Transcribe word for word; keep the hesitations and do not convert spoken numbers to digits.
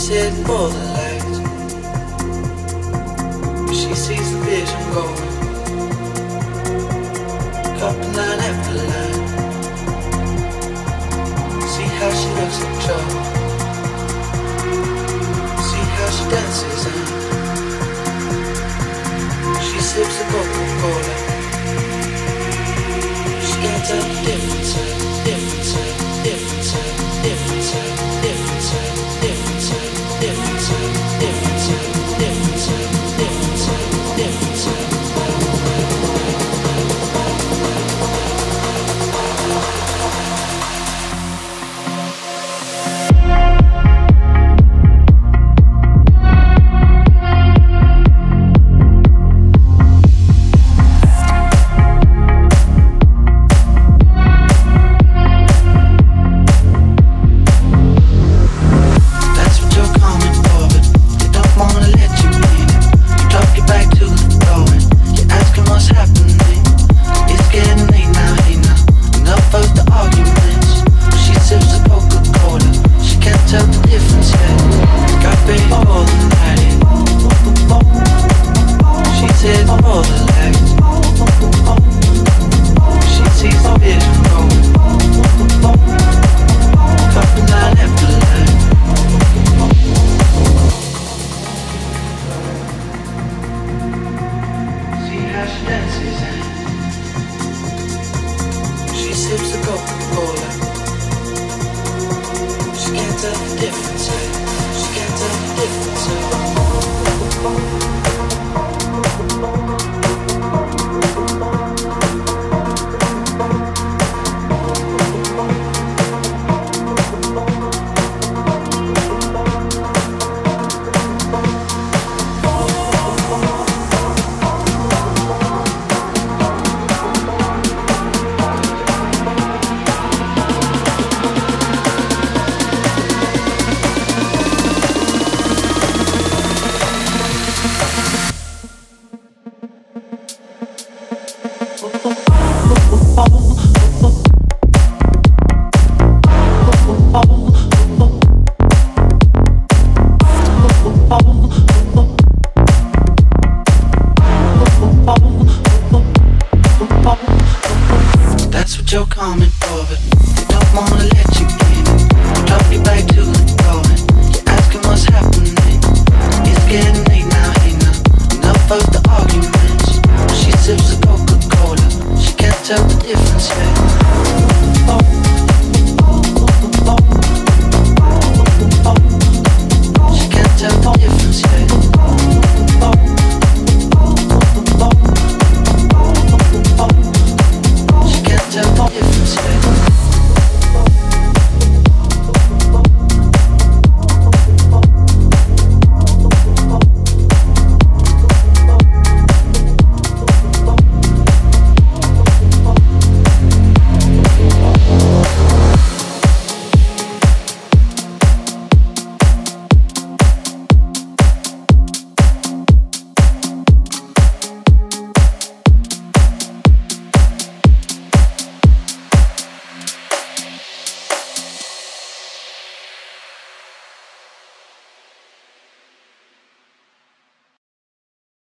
said more than light. She sees the vision going, couple line after line. See how she looks in trouble, see how she dances and she sips a Coca-Cola. She can't tell the difference, difference, difference, difference, difference, difference, difference, difference, difference, difference, difference. Difference.